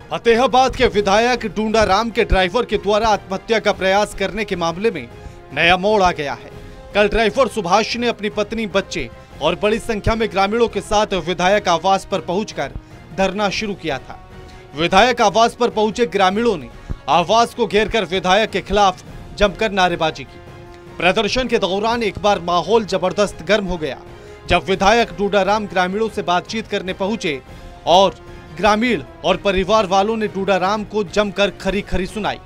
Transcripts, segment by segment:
फतेहाबाद के विधायक डूंडाराम के ड्राइवर के द्वारा आत्महत्या का प्रयास करने के मामले में नया मोड़ आ गया है। कल ड्राइवर सुभाष ने अपनी पत्नी, बच्चे और बड़ी संख्या में ग्रामीणों के साथ विधायक आवास पर पहुंचकर धरना शुरू किया था। विधायक आवास पर पहुंचे ग्रामीणों ने आवास को घेरकर विधायक के खिलाफ जमकर नारेबाजी की। प्रदर्शन के दौरान एक बार माहौल जबरदस्त गर्म हो गया जब विधायक डूंडाराम ग्रामीणों से बातचीत करने पहुंचे और ग्रामीण और परिवार वालों ने डूंडाराम को जमकर खरी खरी सुनाई।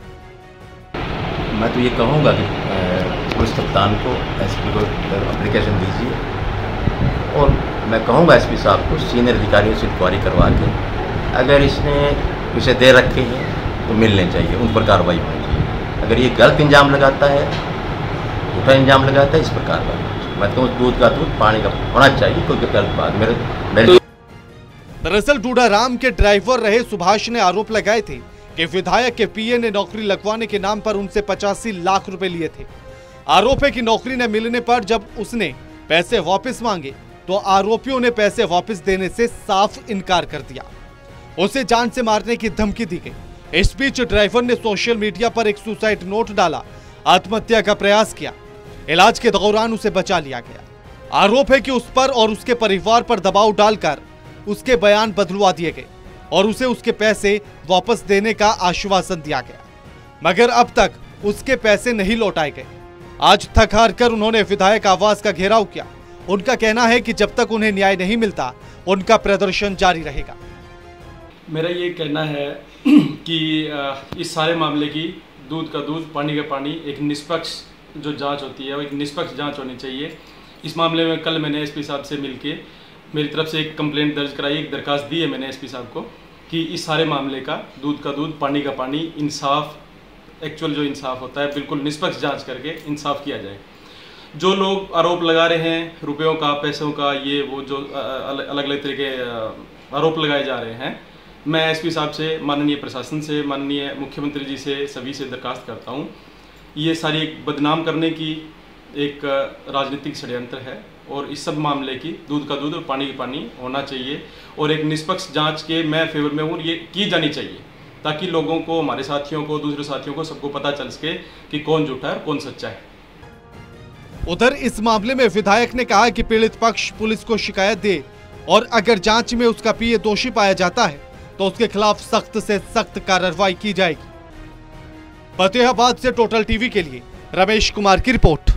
मैं तो ये कहूँगा कि पुलिस कप्तान को, एसपी को एप्लीकेशन दीजिए और मैं कहूँगा एसपी साहब को सीनियर अधिकारियों से इंक्वायरी करवा के अगर इसने इसे दे रखे हैं तो मिलने चाहिए, उन पर कार्रवाई होनी चाहिए। अगर ये गलत इंजाम लगाता है, झूठा इंजाम लगाता है, इस पर कार्रवाई। मैं कहूँ दूध का दूध पानी का होना चाहिए, कोई गलत बात मेरे। दरअसल डूंडाराम के ड्राइवर रहे सुभाष ने आरोप लगाए थे कि विधायक के पीए ने नौकरी लगवाने के नाम पर उनसे 85 लाख रुपए लिए थे। आरोप है कि नौकरी न मिलने पर जब उसने पैसे वापस मांगे तो आरोपियों ने पैसे वापस देने से साफ इनकार कर दिया। उसे जान से मारने की धमकी दी गई। इस बीच ड्राइवर ने सोशल मीडिया पर एक सुसाइड नोट डाला, आत्महत्या का प्रयास किया। इलाज के दौरान उसे बचा लिया गया। आरोप है कि उस पर और उसके परिवार पर दबाव डालकर उसके बयान बदलवा दिए गए और उसे उसके पैसे वापस देने का आश्वासन दिया गया, मगर अब तक उसके पैसे नहीं लौटाए गए। आज थक हार कर उन्होंने विधायक आवास का घेराव किया। उनका कहना है कि जब तक उन्हें न्याय नहीं मिलता उनका प्रदर्शन जारी रहेगा। मेरा ये कहना है कि इस सारे मामले की दूध का दूध पानी का पानी एक निष्पक्ष जो जांच होती है वो एक निष्पक्ष जांच होनी चाहिए। इस मामले में कल मैंने एसपी साहब से मिलके मेरी तरफ से एक कंप्लेंट दर्ज कराई, एक दरखास्त दी है मैंने एसपी साहब को कि इस सारे मामले का दूध का दूध पानी का पानी इंसाफ, एक्चुअल जो इंसाफ होता है बिल्कुल निष्पक्ष जांच करके इंसाफ किया जाए। जो लोग आरोप लगा रहे हैं रुपयों का, पैसों का, ये वो जो अलग अलग तरह के आरोप लगाए जा रहे हैं, मैं एसपी साहब से, माननीय प्रशासन से, माननीय मुख्यमंत्री जी से, सभी से दरखास्त करता हूँ। ये सारी एक बदनाम करने की एक राजनीतिक षड्यंत्र है और इस सब मामले की दूध का दूध और पानी का पानी होना चाहिए और एक निष्पक्ष जांच के मैं फेवर में हूँ, ये की जानी चाहिए ताकि लोगों को, हमारे साथियों को, दूसरे साथियों को, सबको पता चल सके कि कौन झूठा है और कौन सच्चा है। उधर इस मामले में विधायक ने कहा कि पीड़ित पक्ष पुलिस को शिकायत दे और अगर जांच में उसका पीए दोषी पाया जाता है तो उसके खिलाफ सख्त से सख्त कार्रवाई की जाएगी। फतेहाबाद से टोटल टीवी के लिए रमेश कुमार की रिपोर्ट।